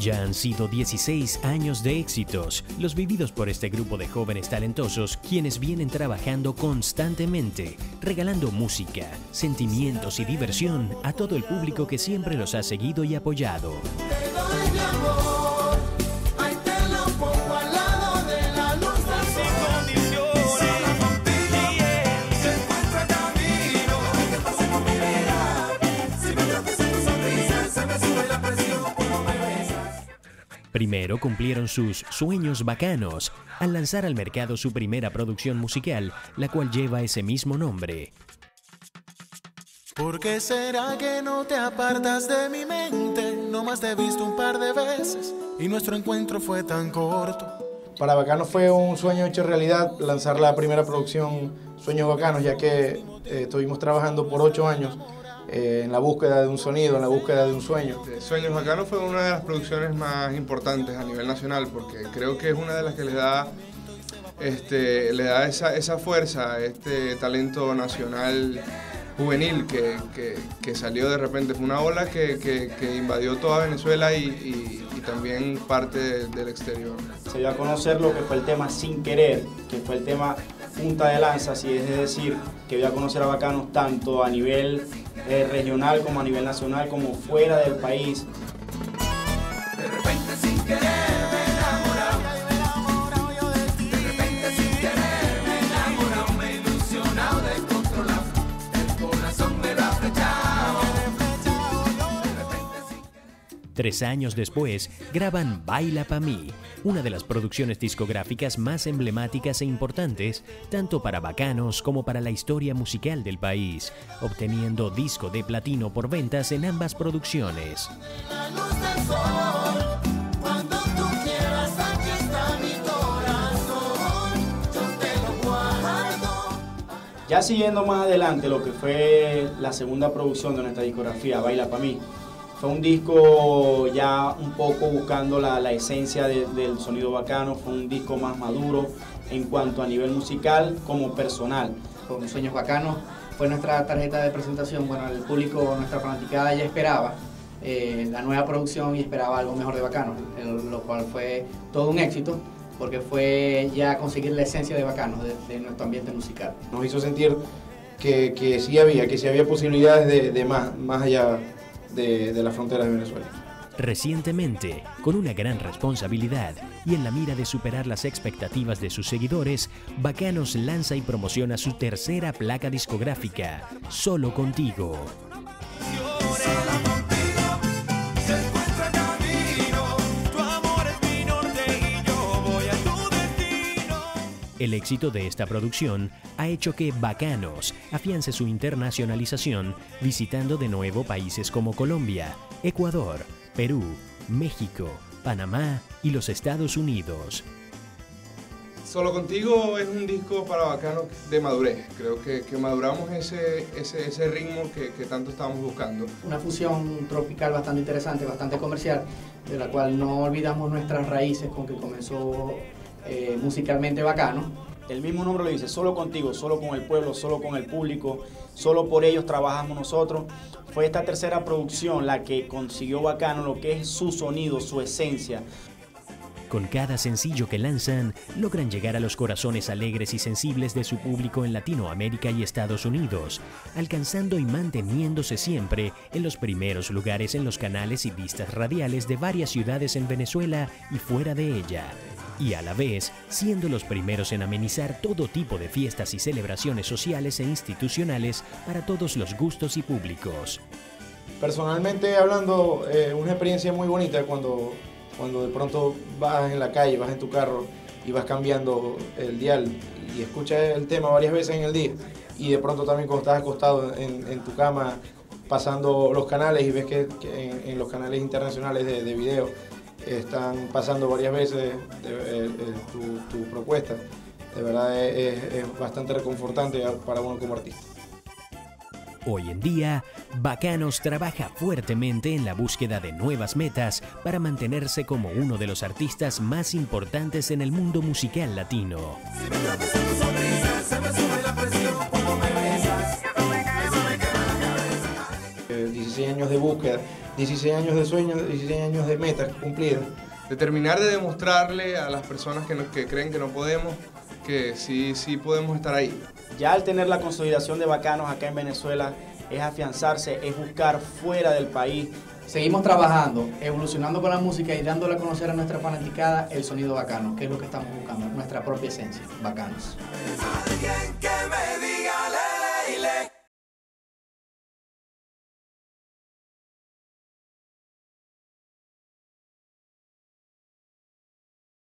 Ya han sido 16 años de éxitos, los vividos por este grupo de jóvenes talentosos, quienes vienen trabajando constantemente, regalando música, sentimientos y diversión a todo el público que siempre los ha seguido y apoyado. Primero cumplieron sus sueños bacanos al lanzar al mercado su primera producción musical, la cual lleva ese mismo nombre. ¿Por qué será que no te apartas de mi mente? Nomás te he visto un par de veces y nuestro encuentro fue tan corto. Para Bacanos fue un sueño hecho realidad lanzar la primera producción Sueños Bacanos, ya que estuvimos trabajando por 8 años en la búsqueda de un sonido, en la búsqueda de un sueño. Sueños Bacanos fue una de las producciones más importantes a nivel nacional, porque creo que es una de las que le da esa fuerza, este talento nacional juvenil que salió de repente. Fue una ola que invadió toda Venezuela y también parte del exterior. Se dio a conocer lo que fue el tema Sin Querer, que fue el tema punta de lanza, si es decir, que dio a conocer a Bacanos tanto a nivel regional como a nivel nacional, como fuera del país. De repente sin querer me he enamorado, yo de ti. De repente sin querer me he enamorado, me he ilusionado, descontrolado, el corazón me lo ha flechado. 3 años después, graban Baila Pa' Mí, una de las producciones discográficas más emblemáticas e importantes, tanto para Bacanos como para la historia musical del país, obteniendo disco de platino por ventas en ambas producciones. La luz del sol, cuando tú quieras, aquí está mi corazón, yo te lo guardo. Ya siguiendo más adelante lo que fue la segunda producción de nuestra discografía, Baila Pa' Mí, fue un disco ya un poco buscando la esencia del sonido bacano, fue un disco más maduro en cuanto a nivel musical como personal. Con Sueños Bacanos fue nuestra tarjeta de presentación. Bueno, el público, nuestra fanaticada ya esperaba la nueva producción y esperaba algo mejor de Bacanos, lo cual fue todo un éxito, porque fue ya conseguir la esencia de Bacanos, de nuestro ambiente musical. Nos hizo sentir que sí había posibilidades de más allá de las fronteras de Venezuela. Recientemente, con una gran responsabilidad y en la mira de superar las expectativas de sus seguidores, Bacanos lanza y promociona su tercera placa discográfica, Solo Contigo. El éxito de esta producción ha hecho que Bacanos afiance su internacionalización visitando de nuevo países como Colombia, Ecuador, Perú, México, Panamá y los Estados Unidos. Solo Contigo es un disco para Bacanos de madurez. Creo que maduramos ese ritmo que tanto estábamos buscando. Una fusión tropical bastante interesante, bastante comercial, de la cual no olvidamos nuestras raíces con que comenzó musicalmente Bacano. El mismo nombre lo dice, solo contigo, solo con el pueblo, solo con el público, solo por ellos trabajamos nosotros. Fue esta tercera producción la que consiguió Bacano lo que es su sonido, su esencia. Con cada sencillo que lanzan, logran llegar a los corazones alegres y sensibles de su público en Latinoamérica y Estados Unidos, alcanzando y manteniéndose siempre en los primeros lugares en los canales y listas radiales de varias ciudades en Venezuela y fuera de ella. Y a la vez, siendo los primeros en amenizar todo tipo de fiestas y celebraciones sociales e institucionales para todos los gustos y públicos. Personalmente hablando, una experiencia muy bonita cuando de pronto vas en la calle, vas en tu carro y vas cambiando el dial y escuchas el tema varias veces en el día, y de pronto también cuando estás acostado en tu cama pasando los canales y ves que en los canales internacionales de video están pasando varias veces tu propuesta. De verdad es bastante reconfortante para uno como artista. Hoy en día, Bacanos trabaja fuertemente en la búsqueda de nuevas metas para mantenerse como uno de los artistas más importantes en el mundo musical latino. 16 años de búsqueda 16 años de sueños, 16 años de metas cumplidas. De terminar de demostrarle a las personas que creen que no podemos, que sí podemos estar ahí. Ya al tener la consolidación de Bacanos acá en Venezuela, es afianzarse, es buscar fuera del país. Seguimos trabajando, evolucionando con la música y dándole a conocer a nuestra fanaticada el sonido bacano, que es lo que estamos buscando, nuestra propia esencia, Bacanos. Alguien que